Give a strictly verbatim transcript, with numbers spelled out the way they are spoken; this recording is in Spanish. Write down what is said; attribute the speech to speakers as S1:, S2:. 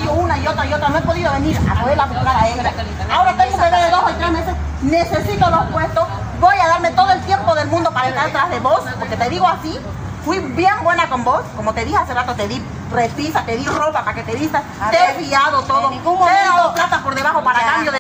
S1: dicho una y otra y otra, no he podido venir a poderla buscar a ella. Ahora tengo un bebé de dos o tres meses, necesito los puestos, voy a darme todo el tiempo del mundo para estar detrás de vos, porque te digo así, fui bien buena con vos, como te dije hace rato, te di repisa, te di ropa para que te vistas, te he fiado todo, te he dado plata por debajo para cambio de